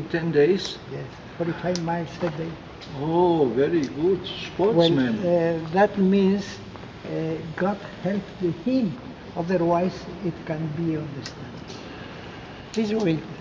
10 days? Yes, 45 miles a day. Oh, very good sportsman. Well, that means God helped him. Otherwise, it can be understood. Please wait.